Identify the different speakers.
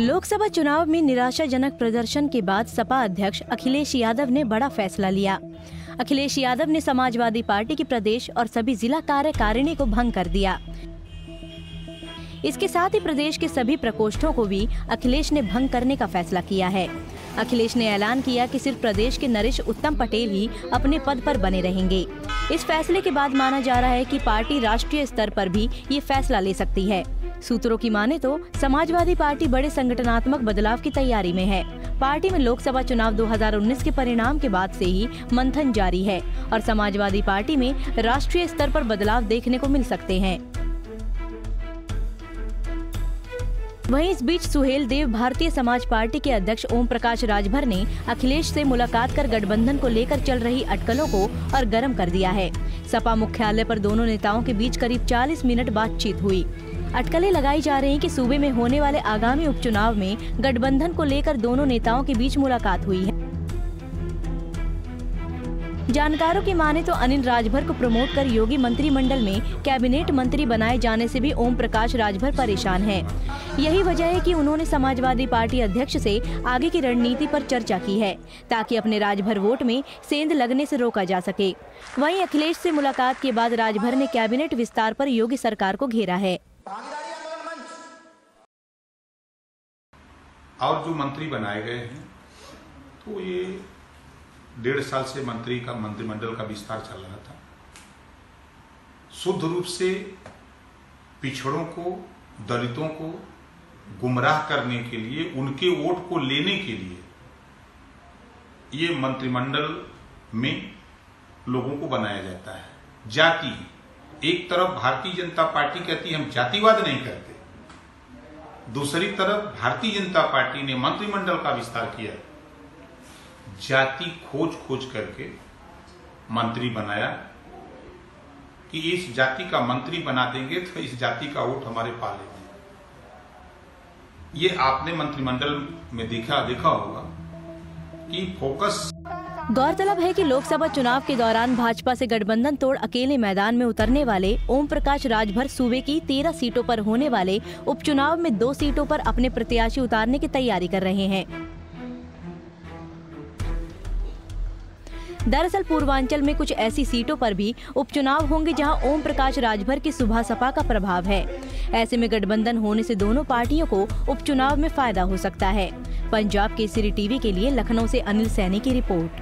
Speaker 1: लोकसभा चुनाव में निराशाजनक प्रदर्शन के बाद सपा अध्यक्ष अखिलेश यादव ने बड़ा फैसला लिया। अखिलेश यादव ने समाजवादी पार्टी की प्रदेश और सभी जिला कार्यकारिणी को भंग कर दिया। इसके साथ ही प्रदेश के सभी प्रकोष्ठों को भी अखिलेश ने भंग करने का फैसला किया है। अखिलेश ने ऐलान किया कि सिर्फ प्रदेश के नरेश उत्तम पटेल ही अपने पद पर बने रहेंगे। इस फैसले के बाद माना जा रहा है कि पार्टी राष्ट्रीय स्तर पर भी ये फैसला ले सकती है। सूत्रों की माने तो समाजवादी पार्टी बड़े संगठनात्मक बदलाव की तैयारी में है। पार्टी में लोकसभा चुनाव 2019 के परिणाम के बाद से ही मंथन जारी है और समाजवादी पार्टी में राष्ट्रीय स्तर पर बदलाव देखने को मिल सकते हैं। वहीं इस बीच सुहेल देव भारतीय समाज पार्टी के अध्यक्ष ओम प्रकाश राजभर ने अखिलेश से मुलाकात कर गठबंधन को लेकर चल रही अटकलों को और गर्म कर दिया है। सपा मुख्यालय पर दोनों नेताओं के बीच करीब 40 मिनट बातचीत हुई। अटकलें लगाई जा रही कि सूबे में होने वाले आगामी उपचुनाव में गठबंधन को लेकर दोनों नेताओं के बीच मुलाकात हुई है। जानकारों की माने तो अनिल राजभर को प्रमोट कर योगी मंत्रिमंडल में कैबिनेट मंत्री बनाए जाने से भी ओम प्रकाश राजभर परेशान हैं। यही वजह है कि उन्होंने समाजवादी पार्टी अध्यक्ष से आगे की रणनीति पर चर्चा की है ताकि अपने राजभर वोट में सेंध लगने से रोका जा सके। वहीं अखिलेश से मुलाकात के बाद राजभर ने कैबिनेट विस्तार पर योगी सरकार को घेरा है।
Speaker 2: और जो मंत्री बनाए गए हैं तो ये 1.5 साल से मंत्रिमंडल का विस्तार चल रहा था। शुद्ध रूप से पिछड़ों को, दलितों को गुमराह करने के लिए, उनके वोट को लेने के लिए ये मंत्रिमंडल में लोगों को बनाया जाता है। जाति, एक तरफ भारतीय जनता पार्टी कहती है हम जातिवाद नहीं करते, दूसरी तरफ भारतीय जनता पार्टी ने मंत्रिमंडल का विस्तार किया, जाति खोज करके मंत्री बनाया कि इस जाति का मंत्री बना देंगे तो इस जाति का वोट हमारे पा लेंगे। ये आपने मंत्रिमंडल में देखा होगा कि फोकस।
Speaker 1: गौरतलब है कि लोकसभा चुनाव के दौरान भाजपा से गठबंधन तोड़ अकेले मैदान में उतरने वाले ओम प्रकाश राजभर सूबे की 13 सीटों पर होने वाले उपचुनाव में 2 सीटों पर अपने प्रत्याशी उतारने की तैयारी कर रहे हैं। दरअसल पूर्वांचल में कुछ ऐसी सीटों पर भी उपचुनाव होंगे जहां ओम प्रकाश राजभर की सुबह सपा का प्रभाव है। ऐसे में गठबंधन होने से दोनों पार्टियों को उपचुनाव में फायदा हो सकता है। पंजाब केसरी टीवी के लिए लखनऊ से अनिल सैनी की रिपोर्ट।